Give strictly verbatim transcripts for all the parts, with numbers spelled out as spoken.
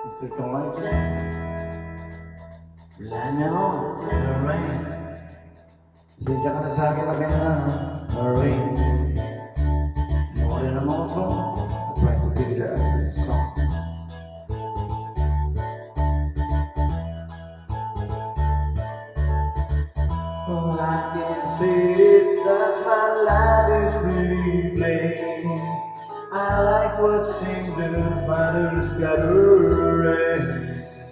mister Tolaiso, Lano, Lorraine. Pasensya ka na sa akin na ganyan, Lorraine. More than a month song, I try to figure out this song. All I can say is that my life is really plain. I like watching the fighters gather.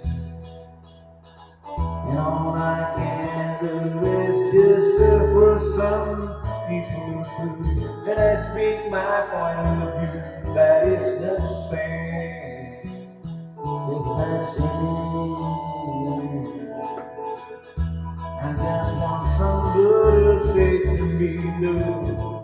And all I can do is just serve for some people too. And I speak my point of view, that is the same. It's the same. I just want somebody to say to me, no.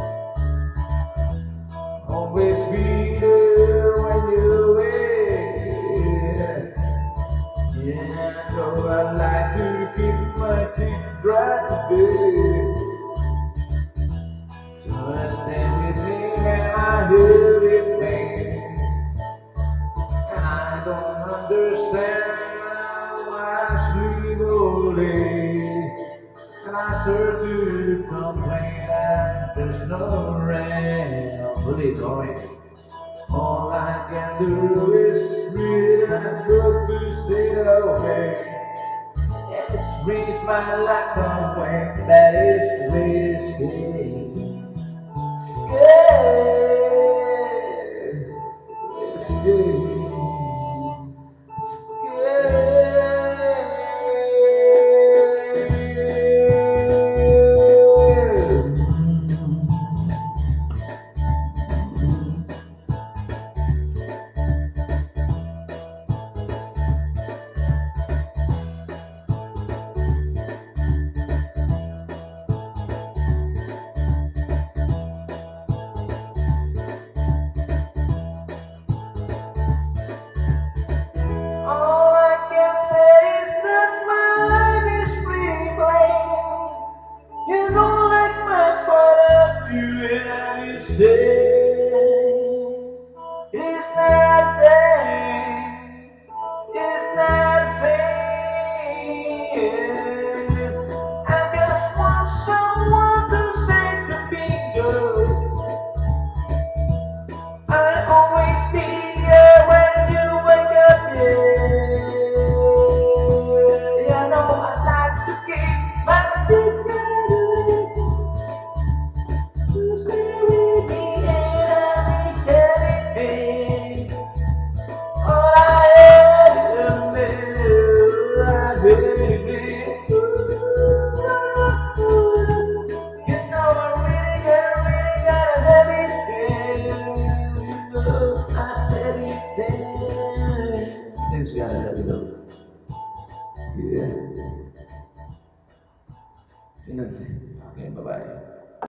Always be there when you're away. Yeah, so I like to keep my teeth dry today. So I stay with me and I hear it pain. And I don't understand why I sleep all day. And I start to complain that there's no rain. I'll put it going. All I can do is breathe and hope to stay away. It brings my life away. That is the way to stay. Scared, scared, say it's not the same, it's not the same. I just want someone to say to me, no. I'll always be here when you wake up, yeah. You know I like to keep my teeth things gotta let it go. Yeah. Okay, bye bye.